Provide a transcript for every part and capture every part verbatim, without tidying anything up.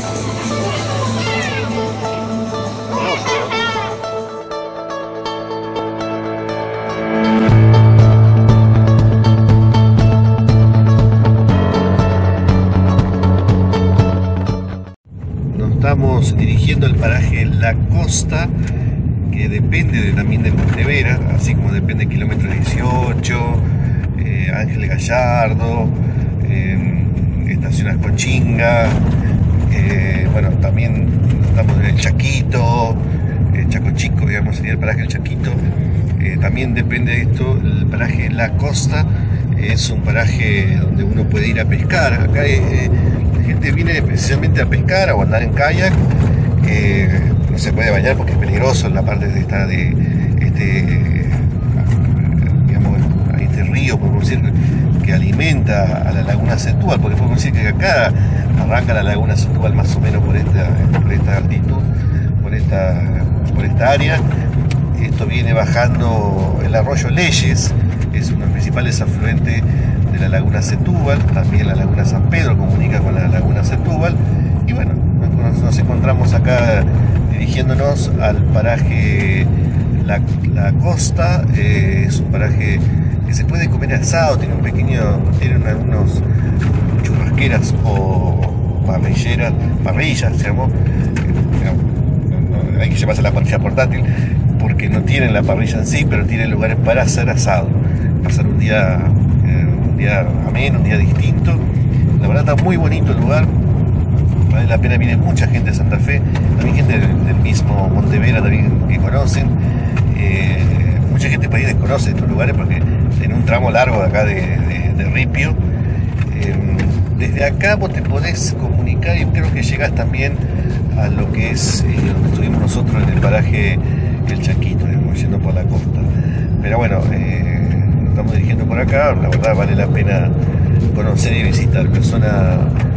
Estamos dirigiendo el paraje La Costa, que depende de, también de Montevera, así como depende de kilómetro dieciocho, eh, Ángel Gallardo, eh, estación Ascochinga, eh, bueno, también estamos en el Chaquito, el Chaco Chico, digamos, sería el paraje El Chaquito. Eh, también depende de esto, el paraje La Costa es un paraje donde uno puede ir a pescar. Acá eh, la gente viene precisamente a pescar o a andar en kayak. Eh, no se puede bañar porque es peligroso en la parte de esta de este, digamos, este río, podemos decir, que alimenta a la laguna Setúbal, porque podemos decir que acá arranca la laguna Setúbal más o menos por esta, por esta altitud, por esta, por esta área. Esto viene bajando el arroyo Leyes, es uno de los principales afluentes de la laguna Setúbal. También la laguna San Pedro comunica con la laguna Setúbal. Y bueno, nos, nos encontramos acá dirigiéndonos al paraje La, la Costa. Eh, es un paraje que se puede comer asado, tiene un pequeño, tiene algunos churrasqueras o parrilleras, parrillas, digamos. Hay que llevarse la parrilla portátil porque no tienen la parrilla en sí, pero tienen lugares para hacer asado, pasar un día, eh, un día ameno, un día distinto. La verdad está muy bonito el lugar, vale la pena, viene mucha gente de Santa Fe, también gente del, del mismo Montevera también que conocen. Eh, mucha gente por ahí desconoce estos lugares porque en un tramo largo de acá de, de, de Ripio. Eh, desde acá vos te podés comunicar y creo que llegás también a lo que es eh, donde estuvimos nosotros en el paraje El Chaquito, digamos, yendo por la costa. Pero bueno, eh, nos estamos dirigiendo por acá, la verdad vale la pena conocer y visitar. Una zona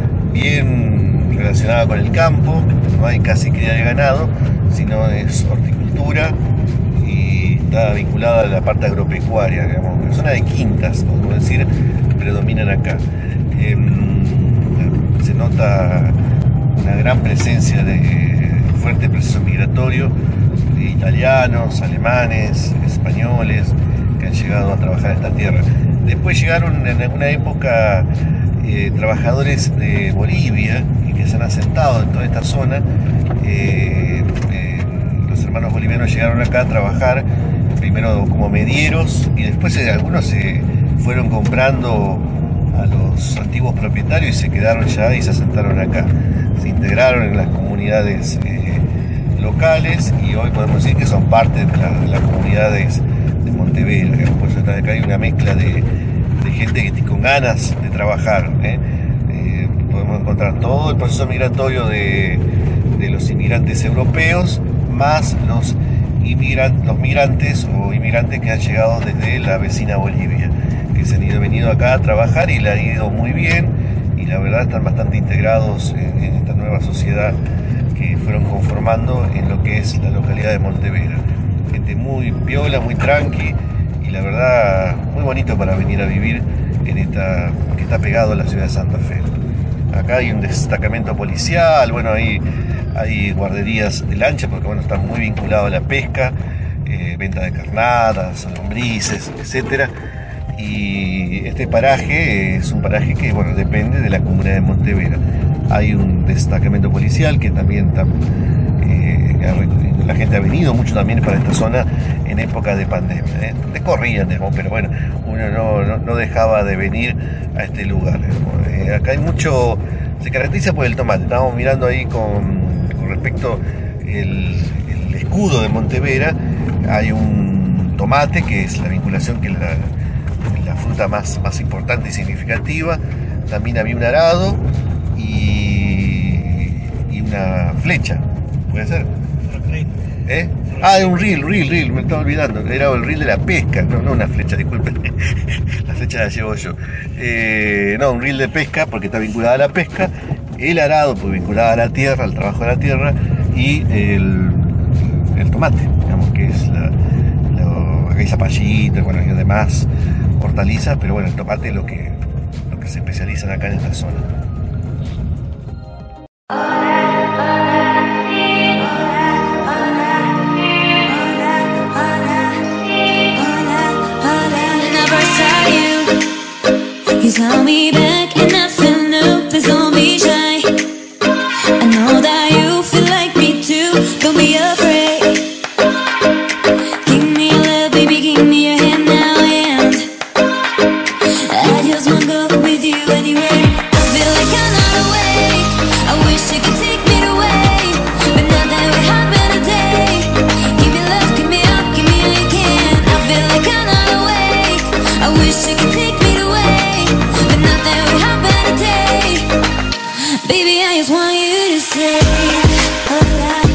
bien relacionada con el campo, no hay casi cría de ganado, sino es horticultura y está vinculada a la parte agropecuaria, digamos. Una zona de quintas, podemos decir, predominan acá. Eh, se nota una gran presencia de fuerte proceso migratorio de italianos, alemanes, españoles que han llegado a trabajar en esta tierra. Después llegaron en alguna época eh, trabajadores de Bolivia y que se han asentado en toda esta zona. Eh, eh, los hermanos bolivianos llegaron acá a trabajar primero como medieros y después eh, algunos se fueron comprando a los antiguos propietarios y se quedaron ya y se asentaron acá. Se integraron en las comunidades eh, locales y hoy podemos decir que son parte de, la, de las comunidades de Montevera. Por eso acá hay una mezcla de, de gente que con ganas de trabajar. ¿eh? Eh, podemos encontrar todo el proceso migratorio de, de los inmigrantes europeos, más los, inmigran, los migrantes o inmigrantes que han llegado desde la vecina Bolivia, que se han ido, venido acá a trabajar y le ha ido muy bien. Y la verdad están bastante integrados en, en esta nueva sociedad que fueron conformando en lo que es la localidad de Montevera. Gente muy piola, muy tranqui y la verdad muy bonito para venir a vivir en esta, que está pegado a la ciudad de Santa Fe. Acá hay un destacamento policial, bueno, hay, hay guarderías de lancha porque bueno, están muy vinculados a la pesca, eh, venta de carnadas, lombrices, etcétera. Y este paraje es un paraje que bueno, depende de la comuna de Montevera. Hay un destacamento policial que también tam, eh, la gente ha venido mucho también para esta zona en época de pandemia, ¿eh? De corrida, digamos, pero bueno, uno no, no, no dejaba de venir a este lugar. Eh, acá hay mucho, se caracteriza por el tomate. Estábamos mirando ahí con, con respecto el, el escudo de Montevera, hay un tomate que es la vinculación que la la fruta más, más importante y significativa. También había un arado y, y una flecha, ¿puede ser? ¿Eh? Ah, un reel, reel, reel, me estaba olvidando, era el reel de la pesca, no, no una flecha, disculpen, la flecha la llevo yo. Eh, no, un reel de pesca porque está vinculada a la pesca, el arado pues vinculada a la tierra, al trabajo de la tierra, y el, el tomate, digamos que es la, lo, acá hay zapallito, bueno, y además hortalizas, pero bueno, el tomate es lo que, lo que se especializan acá en esta zona. want you to stay alive.